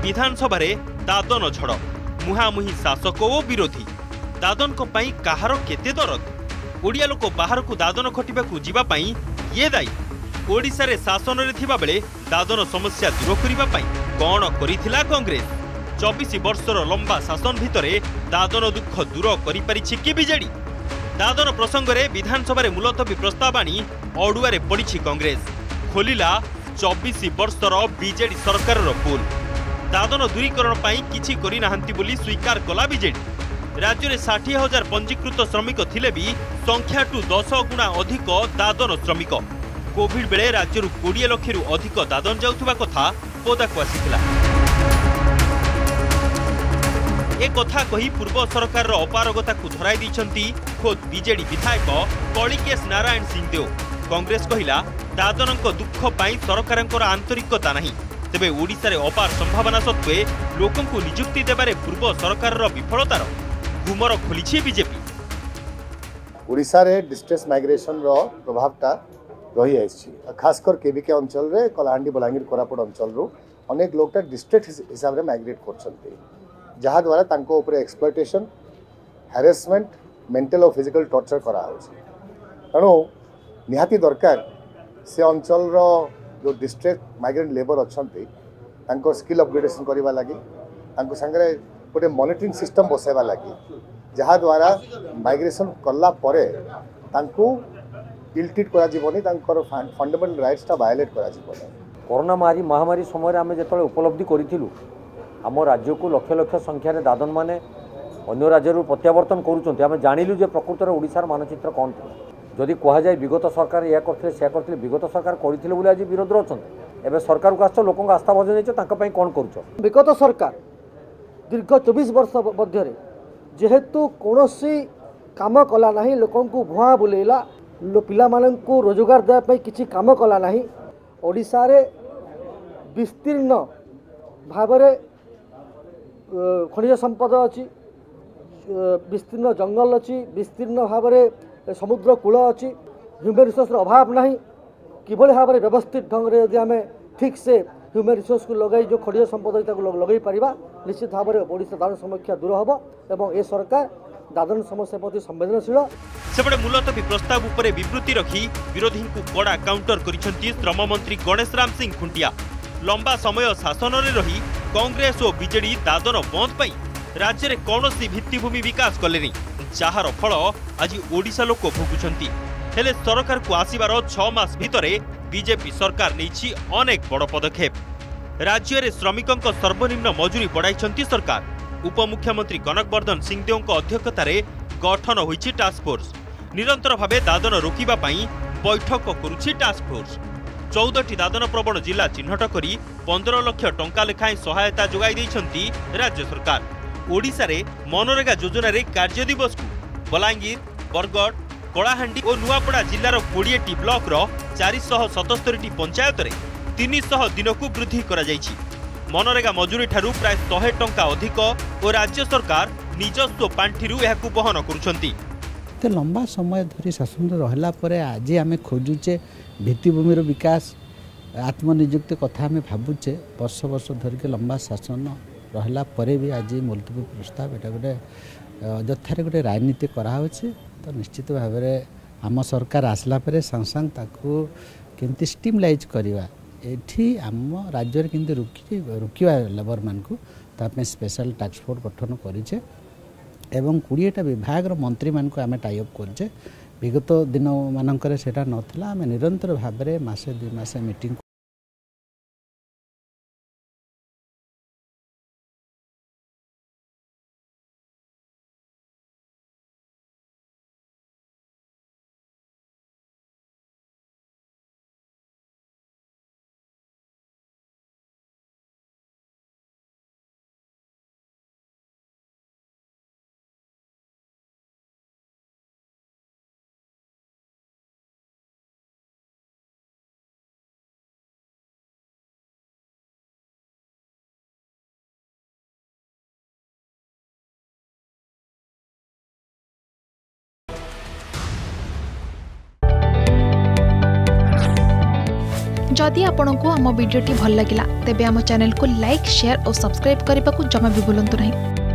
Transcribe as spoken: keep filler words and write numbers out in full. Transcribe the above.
विधानसभा रे दादन झड़ मुहामुही शासक और विरोधी दादन को पाई कहार केते दरद ओडिया लोक बाहर को दादन खटिबा को जीवा पाई ये दायी ओडिशा रे शासन रे थिबा बेले दादन समस्या दूर करिबा पाई कोन करिथिला कांग्रेस चौबीस वर्षर लंबा शासन भितरे दादन दुख दूर करि परिछि कि बीजेडी दादन प्रसंग रे विधानसभा रे मुलतवी प्रस्ताव आनी अडुआ रे पड़िछि कांग्रेस खोलिला चौबीस वर्षर बीजेडी सरकार रो पुल दादन दूरीकरण पाई किछि करि नाहंती बोली स्वीकार कला बीजेडी राज्य में षाठी हजार पंजीकृत श्रमिक थिले भी संख्या टू दस गुणा अधिक दादन श्रमिक कोविड बेले राज्य कोड़े लक्ष रु अधिक दादन जाउथुबा कथा पदाक आसीथिला ए कथा कही पूर्व सरकार अपारगता को धराई दैछंती खोद बीजेडी विधायक कलिकेश नारायण सिंहदेव कांग्रेस कहिला दादनक दुख पाई सरकारंकर आंतरिकता नहीं तेबे ओडिशा रे अपार संभावना सत्वे लोकंकु नियुक्ति देबारे पूर्व सरकार विफलतार गुमर खोली बीजेपी ओडिशा रे डिस्ट्रेस माइग्रेशन रो प्रभावटा रही आइछि खासकर केबीके अंचल रे कलाहांडी बलांगीर कोरापुट अंचल रो अनेक लोकटा डिस्ट्रिक्ट हिसाब रे माइग्रेट करछन्ते जहा द्वारा तांको ऊपर एक्सप्लॉयटेशन हैरेसमेंट मेंटल और फिजिकल टॉर्चर करा होछि तेणु निहाती दरकार से अंचल रो जो डिस्ट्रिक्ट माइग्रेंट लेबर अच्छन्ते तांको स्किल अपग्रेडेशन करबा लागि तांको संगरे गोटे मॉनिटरिंग सिस्टम बसाइबा लागि जहा द्वारा माइग्रेशन करला परे तांको इल ट्रीट करा जीवनी तांकर फंडामेंटल राइट्स ता वायलेट करा जीवनी कोरोना मारी महामारी समय आम जो उपलब्धि करूँ आम राज्य को लक्ष लक्ष संख्यार दादन मैंने अन्य राज्य प्रत्यावर्तन करुँच आम जानिलु जे प्रकृतर ओडिशार मानचित्र कौन था जदि कह जाए विगत सरकार या करते से करते विगत सरकार करते बोले आज विरोध अच्छा एवं सरकार को आस लोक आस्था भजन कौन कर विगत सरकार दीर्घ चौबीस वर्ष मध्य जेहेतु कौन काम कला ना लोक भुआ बुलेला पिला मानू रोजगार देवाई किसी काम कला ना ओडिशा रे विस्तीर्ण भाव खनिज संपद अच्छी विस्तीर्ण जंगल अच्छी विस्तीर्ण भाव समुद्र कूल अच्छी ह्यूमन रिसोर्स अभाव ना किभली भाव में व्यवस्थित ढंग से यदि आम ठीक से ह्यूमन रिसोर्स को लगे जो खनिज संपद लगे पारिबा निश्चित भाव में ओडिशा दादन समस्या दूर हम एवं ए सरकार दादन समस्या प्रति संवेदनशील सेपटे मुलतवी प्रस्ताव उपरे विवृत्ति रखी विरोधी को कड़ा काउंटर करिसेंती श्रम मंत्री गणेश राम सिंह खुंटिया लंबा समय शासन में रही कांग्रेस और बीजेडी दादन बंद पाई राज्य में कौन भित्तिभूमि विकास कले जार फल आज ओडिशा लोक भोगुंट हेले सरकार को आसबार छह मास भितर बीजेपी सरकार नहीं अनेक बड़ पदक्षेप राज्य में श्रमिकों सर्वनिम्न मजूरी बढ़ाई सरकार उपमुख्यमंत्री कनकवर्धन सिंहदेव अध्यक्षतार गठन होइछि टास्क फोर्स निरंतर भावे दादन रोकिबा पाई बैठक करुछि टास्क फोर्स चौदह दादन प्रवण जिला चिन्हट करी पंद्रह लाख टंका लेखाएं सहायता जोगाई दैछंती राज्य सरकार ओडिशा रे मनरेगा योजना रे कार्य दिवस को बलांगीर बरगड़ कलाहांडी और नुआपड़ा जिलार कोड़े टी ब्लॉक रो चार सौ सतहत्तर टी पंचायत रे तीन सौ दिन को वृद्धि करा जायछि मनरेगा मजूरी ठारू प्राय सौ टंका अधिक और राज्य सरकार निजस्व पांठिरू एहाकू बहन करुछंती तो लंबा समय धरी शासन रहला परे आज आम खोजुचे भित्तिभूमिर विकास आत्मनियुक्ति कथा आम भावुचे वर्ष वर्ष धरिक लंबा शासन रहला परे भी आज मुलतवी प्रस्ताव एटा गोटे अଯଥାରେ गोटे राजनीति कराहे तो निश्चित भाव में आम सरकार आसला परे सांग सांग ताकू केमती स्टिमलाइज करवा एठी आम राज्य में केमती रुकी रुकवा लेबर मान को तापे स्पेशल टास्क फोर्स गठन करिचे एवं कोड़ेटा विभाग मंत्री मान को आम टाइअप करचे विगत दिन मानकर सेटा नथिला आम निरंतर भाव में मासे दुई मासे मीटिंग जदि आपंक आम भिडी भल लगा तेब आम चैनल को लाइक शेयर और सब्सक्राइब करने को जमा भी भूलु नहीं।